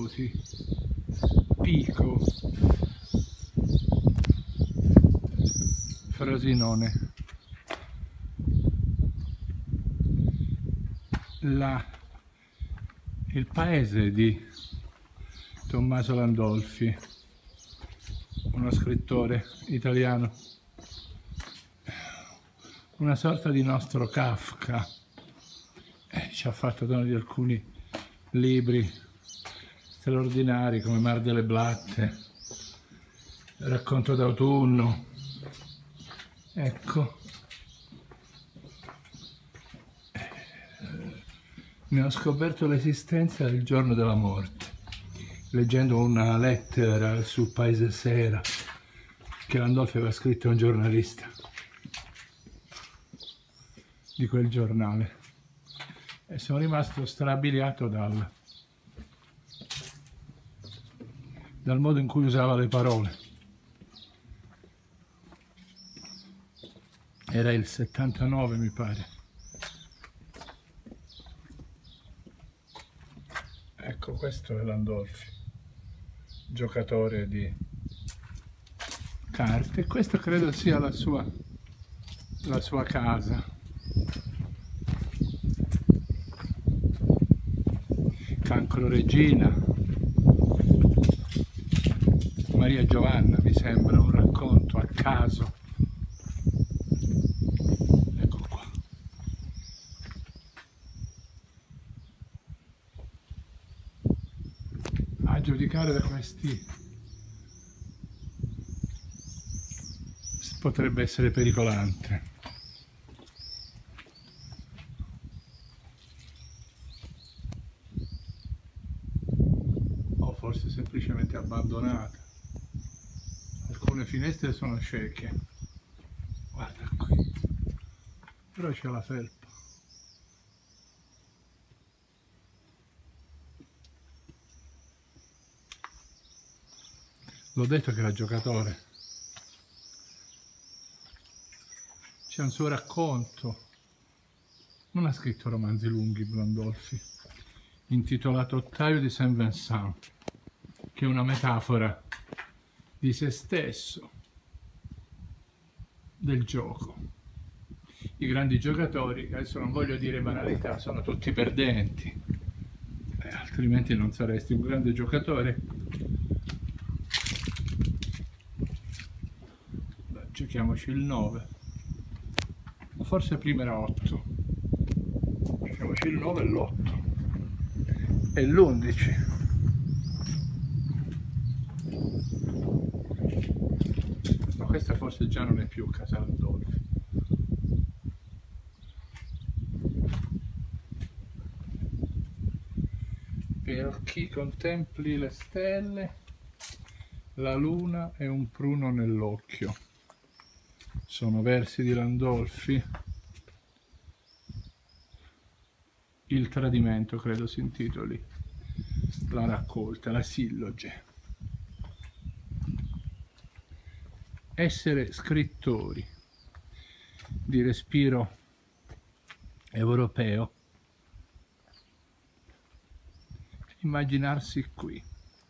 saluti. Pico, Frosinone. Il paese di Tommaso Landolfi, uno scrittore italiano, una sorta di nostro Kafka. Ci ha fatto dono di alcuni libri straordinari come Mar delle Blatte, Racconto d'autunno. Ecco, ne ho scoperto l'esistenza il giorno della morte, leggendo una lettera sul Paese Sera che Landolfi aveva scritto a un giornalista di quel giornale, e sono rimasto strabiliato dal modo in cui usava le parole. Era il 79, mi pare. Ecco, questo è Landolfi, giocatore di carte. Questo credo sia la sua casa. Cancro Regina, Maria Giovanna, mi sembra un racconto a caso. Ecco qua. A giudicare da questi potrebbe essere pericolante. O forse semplicemente abbandonata. Alcune finestre sono cieche. Guarda qui. Però c'è la felpa. L'ho detto che era giocatore. C'è un suo racconto. Non ha scritto romanzi lunghi Landolfi, intitolato Ottaio di Saint-Vincent, che è una metafora di se stesso, del gioco. I grandi giocatori, adesso non voglio dire banalità, sono tutti perdenti, altrimenti non saresti un grande giocatore. Beh, giochiamoci il 9, o forse prima era 8. Giochiamoci il 9 e l'8 e l'11. Ma questa forse già non è più casa Landolfi. Per chi contempli le stelle, la luna è un pruno nell'occhio. Sono versi di Landolfi. Il tradimento, credo si intitoli la raccolta, la silloge. Essere scrittori di respiro europeo, immaginarsi qui,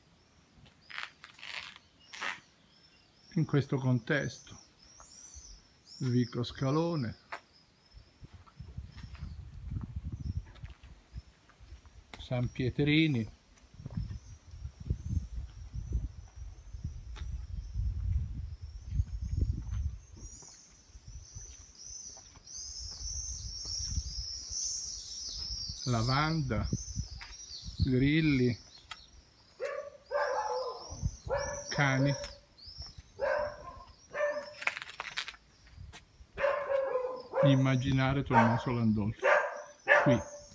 in questo contesto, Vico Scalone, San Pietrini, lavanda, grilli, cani, immaginare Tommaso Landolfi qui.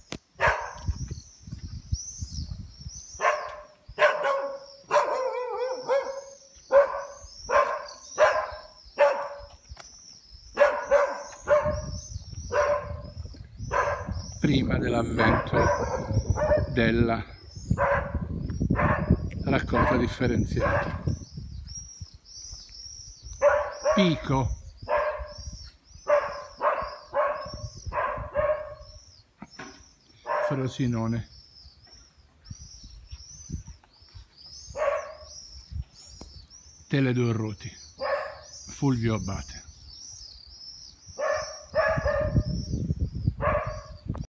Prima dell'avvento della raccolta differenziata. Pico, Frosinone. Tele Dorroti, Fulvio Abate.